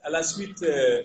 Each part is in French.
à la suite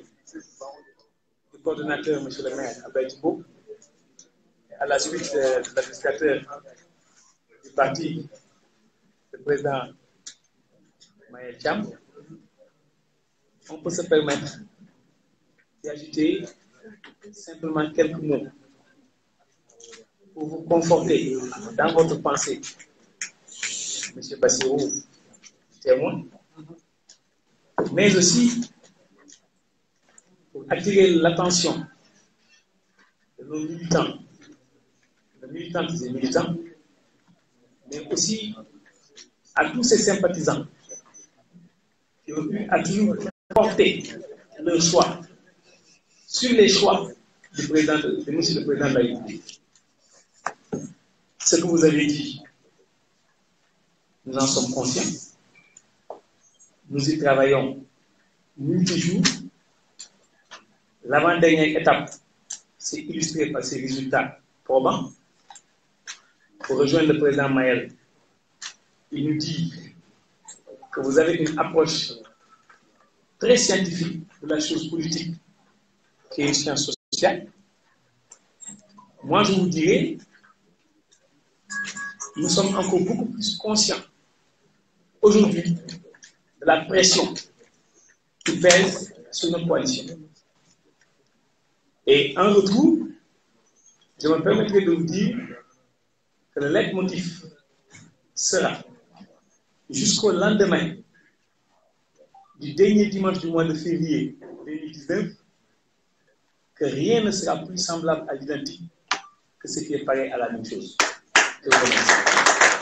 du coordonnateur, M. le maire, Abel Thibault, à la suite de l'administrateur du parti, le président Maël Cham, on peut se permettre d'ajouter simplement quelques mots pour vous conforter dans votre pensée, M. Bassirou, témoin, mais aussi pour attirer l'attention de nos militants, de militantes et militants, mais aussi à tous ces sympathisants qui ont eu à toujours porter leur choix sur les choix du président de Monsieur le Président de la République. Ce que vous avez dit, nous en sommes conscients. Nous y travaillons nuit et jour. L'avant-dernière étape s'est illustrée par ces résultats probants. Pour rejoindre le président Maël, il nous dit que vous avez une approche très scientifique de la chose politique qui est une science sociale. Moi, je vous dirais, nous sommes encore beaucoup plus conscients aujourd'hui de la pression qui pèse sur nos coalitions. Et en retour, je me permettrai de vous dire que le leitmotiv sera jusqu'au lendemain du dernier dimanche du mois de février 2019 que rien ne sera plus semblable à l'identique que ce qui est pareil à la même chose. Je vous remercie.